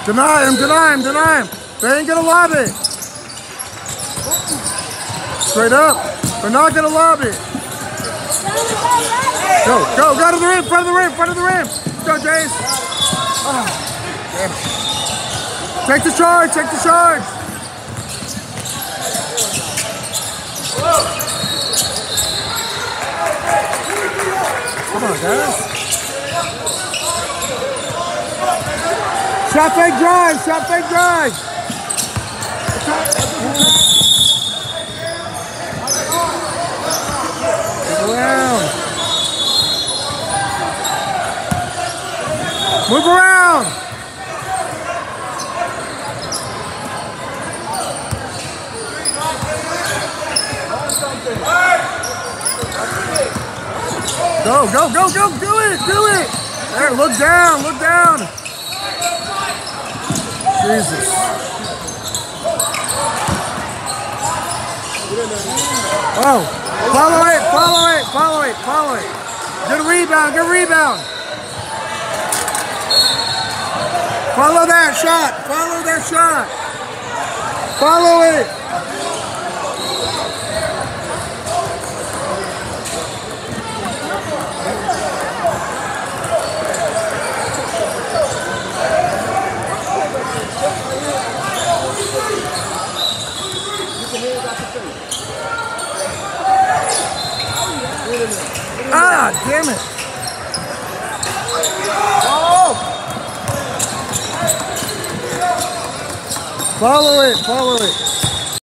Deny him, deny him, deny him. They ain't gonna lob it. Straight up. They're not gonna lob it. Go, go, go to the rim, front of the rim, front of the rim. Go, Jace. Oh, damn it. Take the charge, take the charge. Come on, guys. Shot fake drive, shot fake drive. Around. Move around. Go, go, go, go, do it, do it. There, look down, look down. Jesus. Oh, follow it, follow it, follow it, follow it. Good rebound, good rebound. Follow that shot, follow that shot. Follow it. Ah, damn it. Oh. Follow it, follow it.